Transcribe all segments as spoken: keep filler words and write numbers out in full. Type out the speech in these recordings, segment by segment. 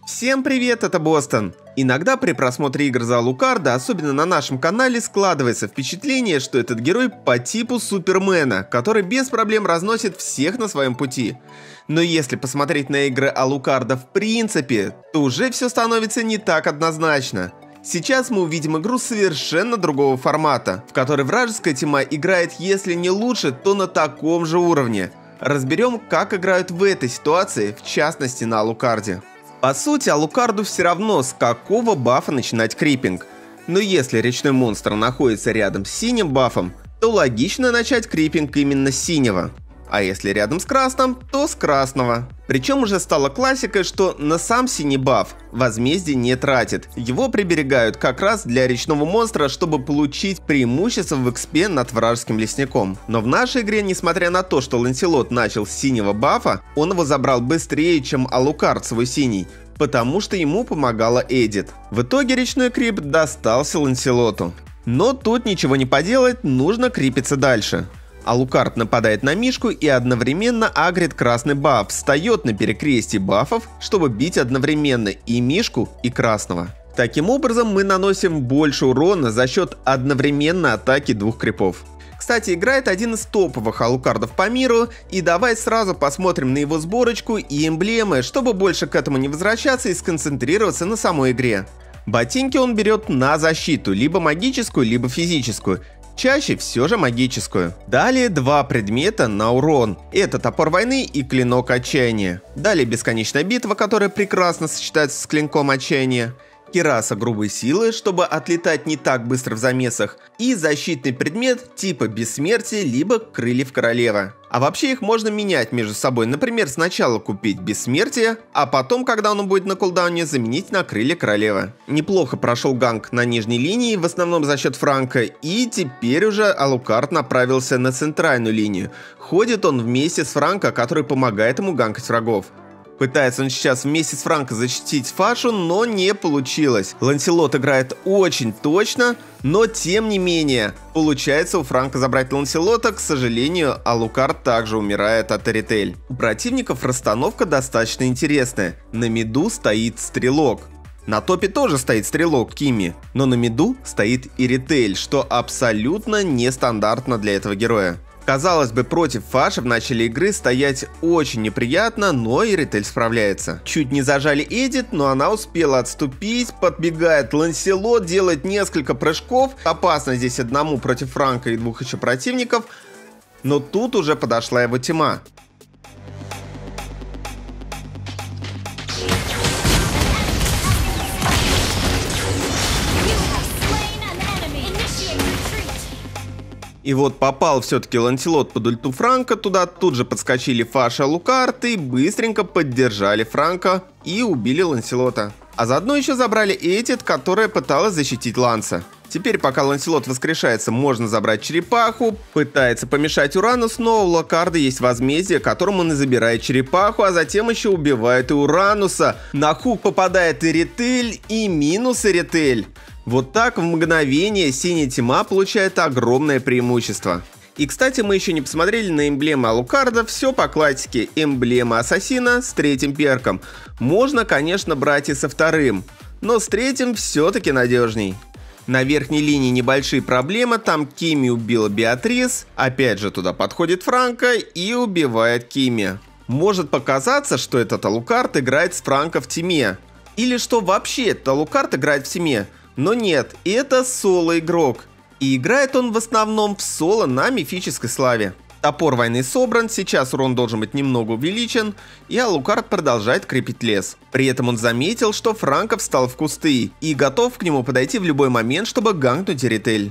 Всем привет, это Бостон. Иногда при просмотре игр за Алукарда, особенно на нашем канале, складывается впечатление, что этот герой по типу Супермена, который без проблем разносит всех на своем пути. Но если посмотреть на игры Алукарда в принципе, то уже все становится не так однозначно. Сейчас мы увидим игру совершенно другого формата, в которой вражеская тима играет если не лучше, то на таком же уровне. Разберем, как играют в этой ситуации, в частности на Алукарде. По сути, Алукарду все равно, с какого бафа начинать крипинг. Но если речной монстр находится рядом с синим бафом, то логично начать крипинг именно с синего. А если рядом с красным, то с красного. Причем уже стало классикой, что на сам синий баф возмездие не тратит. Его приберегают как раз для речного монстра, чтобы получить преимущество в экспе над вражеским лесником. Но в нашей игре, несмотря на то, что Ланселот начал с синего бафа, он его забрал быстрее, чем Алукард свой синий, потому что ему помогала Эдит. В итоге речной крип достался Ланселоту. Но тут ничего не поделать, нужно крипиться дальше. Алукард нападает на Мишку и одновременно агрит красный баф, встает на перекрестии бафов, чтобы бить одновременно и Мишку, и красного. Таким образом мы наносим больше урона за счет одновременно атаки двух крипов. Кстати, играет один из топовых Алукардов по миру, и давай сразу посмотрим на его сборочку и эмблемы, чтобы больше к этому не возвращаться и сконцентрироваться на самой игре. Ботинки он берет на защиту, либо магическую, либо физическую. Чаще все же магическую. Далее два предмета на урон. Это топор войны и клинок отчаяния. Далее бесконечная битва, которая прекрасно сочетается с клинком отчаяния. Кираса грубой силы, чтобы отлетать не так быстро в замесах. И защитный предмет типа бессмертия, либо крыльев королевы. А вообще их можно менять между собой. Например, сначала купить бессмертие, а потом, когда оно будет на кулдауне, заменить на крылья королевы. Неплохо прошел ганк на нижней линии, в основном за счет Франка. И теперь уже Алукард направился на центральную линию. Ходит он вместе с Франко, который помогает ему ганкать врагов. Пытается он сейчас вместе с Франко защитить Фашу, но не получилось. Ланселот играет очень точно, но тем не менее, получается у Франко забрать Ланселота, к сожалению, Алукард также умирает от Эритель. У противников расстановка достаточно интересная. На миду стоит Стрелок. На топе тоже стоит Стрелок Кими, но на миду стоит Эритель, что абсолютно нестандартно для этого героя. Казалось бы, против Фаши в начале игры стоять очень неприятно, но Эритель справляется. Чуть не зажали Эдит, но она успела отступить, подбегает Ланселот, делает несколько прыжков. Опасно здесь одному против Франка и двух еще противников, но тут уже подошла его тьма. И вот попал все-таки Ланселот под ульту Франка, туда тут же подскочили Фаша и Алукард и быстренько поддержали Франка и убили Ланселота. А заодно еще забрали Эдит, которая пыталась защитить Ланса. Теперь, пока Ланселот воскрешается, можно забрать черепаху, пытается помешать Уранус, но у Алукарда есть возмездие, которым он и забирает черепаху, а затем еще убивает и Урануса. На хук попадает Эритель и минус Эритель. Вот так в мгновение синяя тьма получает огромное преимущество. И кстати, мы еще не посмотрели на эмблемы Алукарда, все по классике. Эмблема Ассасина с третьим перком. Можно, конечно, брать и со вторым, но с третьим все-таки надежней. На верхней линии небольшие проблемы, там Кими убила Беатрис, опять же туда подходит Франко и убивает Кими. Может показаться, что этот Алукард играет с Франко в тиме, или что вообще этот Алукард играет в тиме. Но нет, это соло-игрок. И играет он в основном в соло на мифической славе. Топор войны собран, сейчас урон должен быть немного увеличен, и Алукард продолжает крепить лес. При этом он заметил, что Франко встал в кусты и готов к нему подойти в любой момент, чтобы ганкнуть Эритель.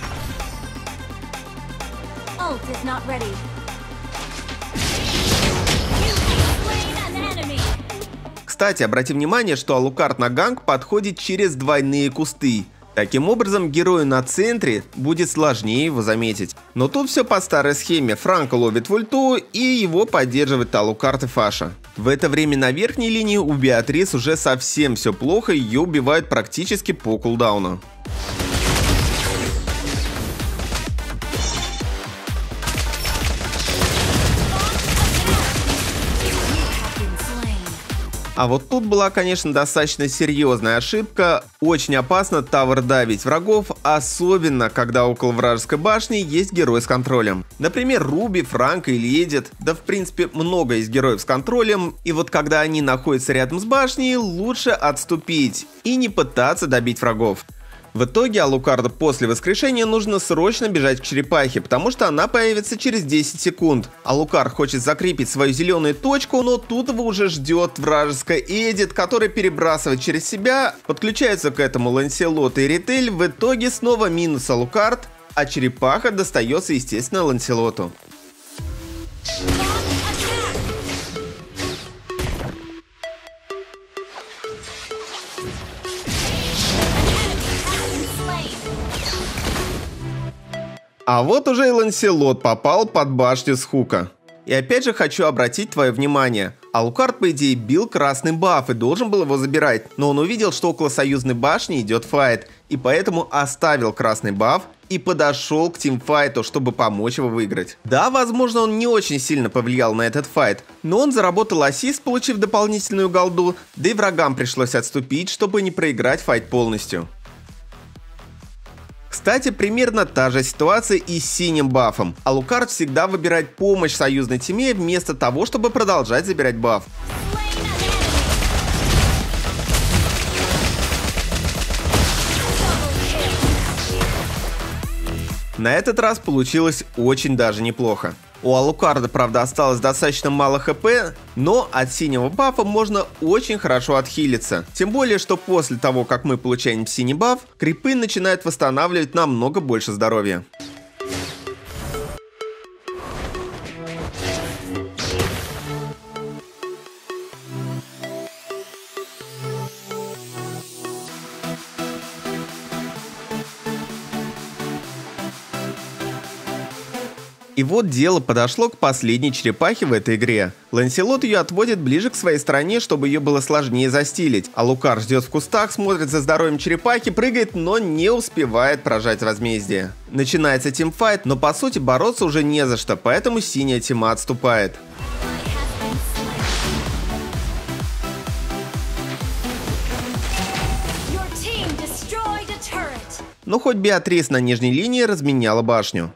Кстати, обрати внимание, что Алукард на ганк подходит через двойные кусты. Таким образом, герою на центре будет сложнее его заметить. Но тут все по старой схеме. Франко ловит в ульту, и его поддерживает Алукард и Фаша. В это время на верхней линии у Беатрис уже совсем все плохо, ее убивают практически по кулдауну. А вот тут была, конечно, достаточно серьезная ошибка. Очень опасно тавер давить врагов, особенно когда около вражеской башни есть герой с контролем. Например, Руби, Франко или Эдит. Да в принципе много есть героев с контролем, и вот когда они находятся рядом с башней, лучше отступить и не пытаться добить врагов. В итоге Алукарду после воскрешения нужно срочно бежать к черепахе, потому что она появится через десять секунд. Алукард хочет закрепить свою зеленую точку, но тут его уже ждет вражеская Эдит, которая перебрасывает через себя, подключается к этому Ланселот и Ритель, в итоге снова минус Алукард, а черепаха достается, естественно, Ланселоту. А вот уже и Ланселот попал под башню с хука. И опять же хочу обратить твое внимание. Алукард, по идее, бил красный баф и должен был его забирать, но он увидел, что около союзной башни идет файт, и поэтому оставил красный баф и подошел к тимфайту, чтобы помочь его выиграть. Да, возможно, он не очень сильно повлиял на этот файт, но он заработал ассист, получив дополнительную голду, да и врагам пришлось отступить, чтобы не проиграть файт полностью. Кстати, примерно та же ситуация и с синим бафом. Алукард всегда выбирает помощь союзной тиме вместо того, чтобы продолжать забирать баф. На этот раз получилось очень даже неплохо. У Алукарда, правда, осталось достаточно мало хп, но от синего бафа можно очень хорошо отхилиться. Тем более, что после того, как мы получаем синий баф, крипы начинают восстанавливать намного больше здоровья. И вот дело подошло к последней черепахе в этой игре. Ланселот ее отводит ближе к своей стороне, чтобы ее было сложнее застилить. Алукард ждет в кустах, смотрит за здоровьем черепахи, прыгает, но не успевает прожать возмездие. Начинается тимфайт, но по сути бороться уже не за что, поэтому синяя тима отступает. Но хоть Беатрис на нижней линии разменяла башню.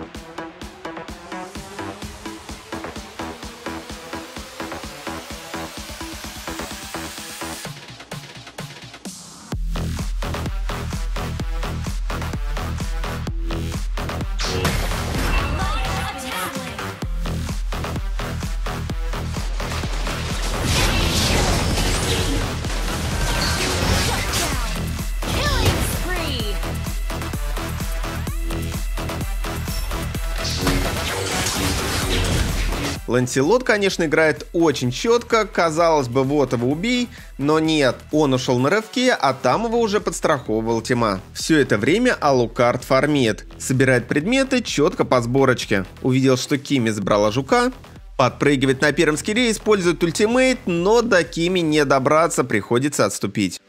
Ланселот, конечно, играет очень четко, казалось бы, вот его убей, но нет, он ушел на рывке, а там его уже подстраховывал тима. Все это время Алукард фармит, собирает предметы четко по сборочке. Увидел, что Кими забрала жука, подпрыгивает на первом скилле, использует ультимейт, но до Кими не добраться, приходится отступить.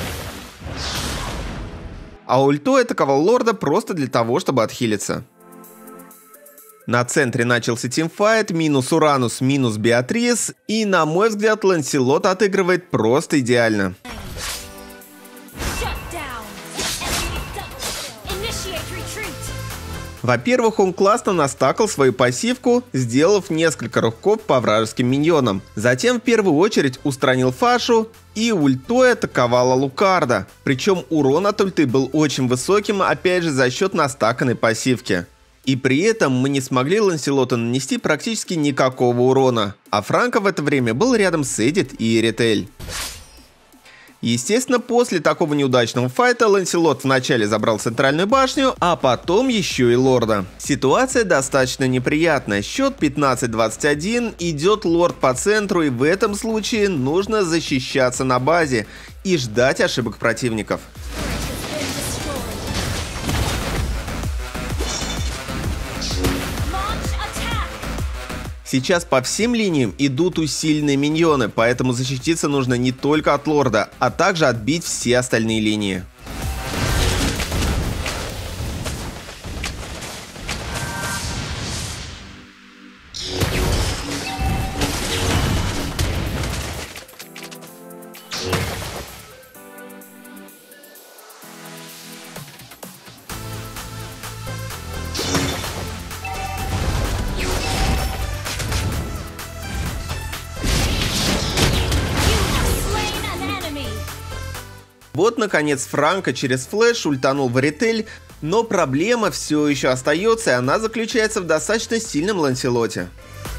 А ультой атаковал лорда просто для того, чтобы отхилиться. На центре начался тимфайт, минус Уранус, минус Беатрис, и, на мой взгляд, Ланселот отыгрывает просто идеально. Во-первых, он классно настакал свою пассивку, сделав несколько рывков по вражеским миньонам. Затем в первую очередь устранил Фашу и ультой атаковал Алукарда. Причем урон от ульты был очень высоким, опять же за счет настаканной пассивки. И при этом мы не смогли Ланселоту нанести практически никакого урона, а Франко в это время был рядом с Эдит и Ритель. Естественно, после такого неудачного файта Ланселот вначале забрал центральную башню, а потом еще и лорда. Ситуация достаточно неприятная, счет пятнадцать двадцать один, идет лорд по центру, и в этом случае нужно защищаться на базе и ждать ошибок противников. Сейчас по всем линиям идут усиленные миньоны, поэтому защититься нужно не только от лорда, а также отбить все остальные линии. Вот, наконец, Франко через флэш ультанул в Аритель, но проблема все еще остается, и она заключается в достаточно сильном Ланселоте.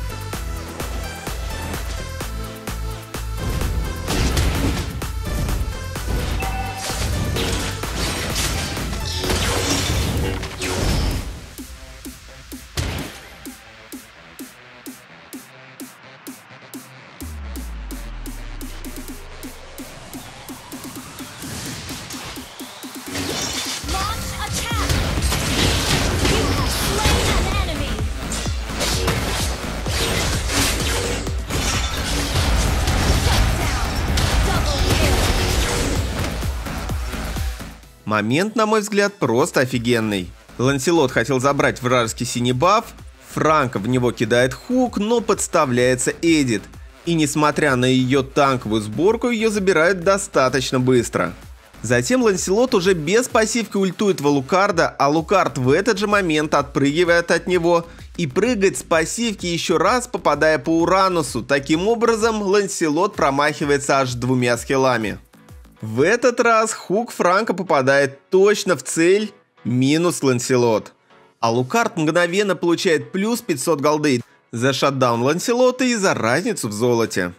Момент, на мой взгляд, просто офигенный. Ланселот хотел забрать вражеский синий баф, Франко в него кидает хук, но подставляется Эдит. И несмотря на ее танковую сборку, ее забирают достаточно быстро. Затем Ланселот уже без пассивки ультует в Алукарда, а Алукард в этот же момент отпрыгивает от него и прыгает с пассивки еще раз, попадая по Уранусу. Таким образом, Ланселот промахивается аж двумя скиллами. В этот раз хук Франко попадает точно в цель, минус Ланселот. Алукард мгновенно получает плюс пятьсот голды за шатдаун Ланселота и за разницу в золоте.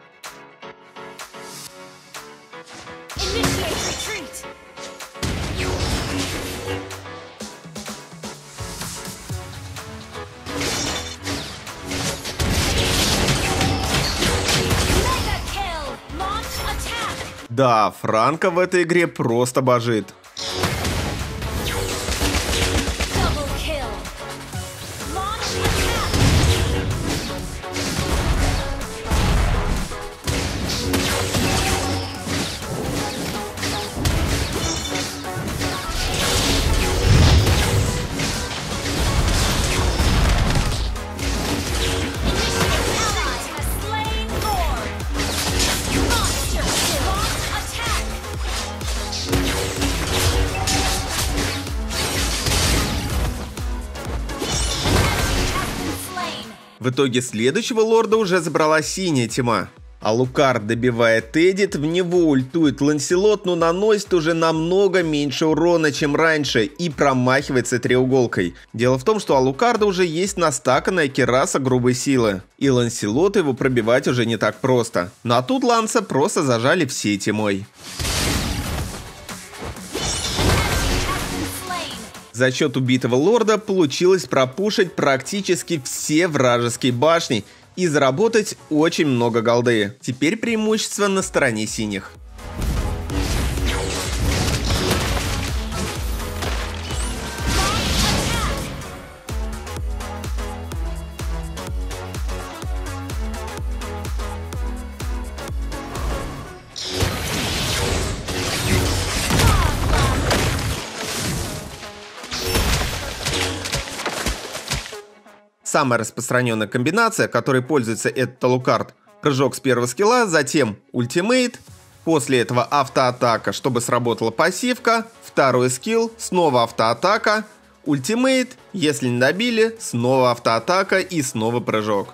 Да, Франко в этой игре просто божит. В итоге следующего лорда уже забрала синяя тьма. Алукард добивает Эдит, в него ультует Ланселот, но наносит уже намного меньше урона, чем раньше, и промахивается треуголкой. Дело в том, что у Алукарда уже есть настаканная кираса грубой силы, и Ланселот его пробивать уже не так просто. Ну а тут Ланса просто зажали всей тьмой. За счет убитого лорда получилось пропушить практически все вражеские башни и заработать очень много голды. Теперь преимущество на стороне синих. Самая распространенная комбинация, которой пользуется этот Алукард: прыжок с первого скилла, затем ультимейт, после этого автоатака, чтобы сработала пассивка, второй скилл, снова автоатака, ультимейт, если не добили, снова автоатака и снова прыжок.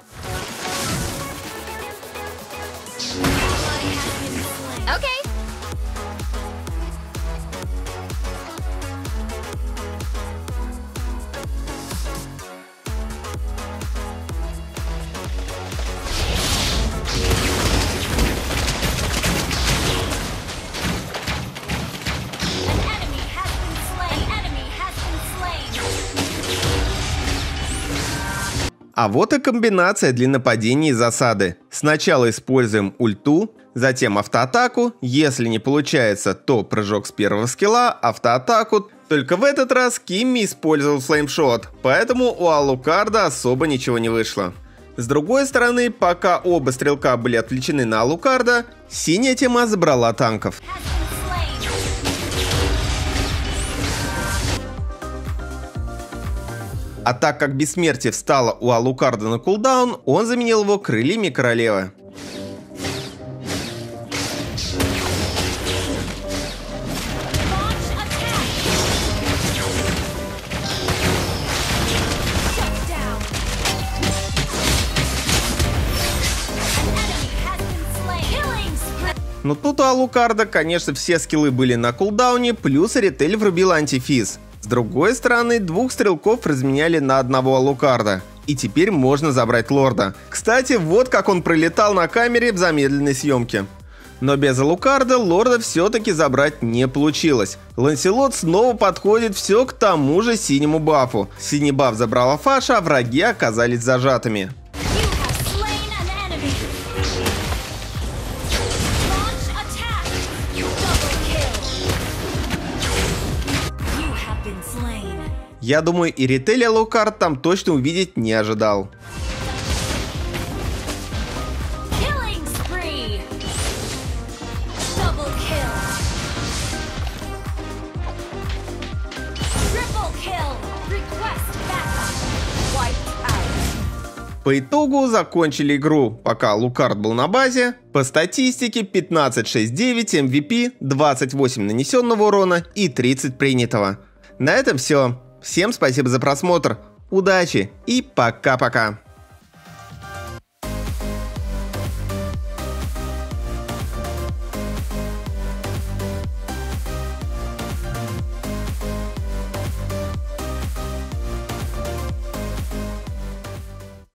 А вот и комбинация для нападения и засады. Сначала используем ульту, затем автоатаку. Если не получается, то прыжок с первого скилла, автоатаку. Только в этот раз Кимми использовал флеймшот, поэтому у Алукарда особо ничего не вышло. С другой стороны, пока оба стрелка были отвлечены на Алукарда, синяя тьма забрала танков. А так как бессмертие встало у Алукарда на кулдаун, он заменил его крыльями королевы. Но тут у Алукарда, конечно, все скиллы были на кулдауне, плюс Ретель врубил антифиз. С другой стороны, двух стрелков разменяли на одного Алукарда. И теперь можно забрать лорда. Кстати, вот как он пролетал на камере в замедленной съемке. Но без Алукарда лорда все-таки забрать не получилось. Ланселот снова подходит все к тому же синему бафу. Синий баф забрала Фаша, а враги оказались зажатыми. Я думаю, и Ретель Алукард там точно увидеть не ожидал. По итогу закончили игру, пока Алукард был на базе. По статистике пятнадцать шесть девять, эм ви пи, двадцать восемь нанесенного урона и тридцать принятого. На этом все. Всем спасибо за просмотр, удачи и пока-пока.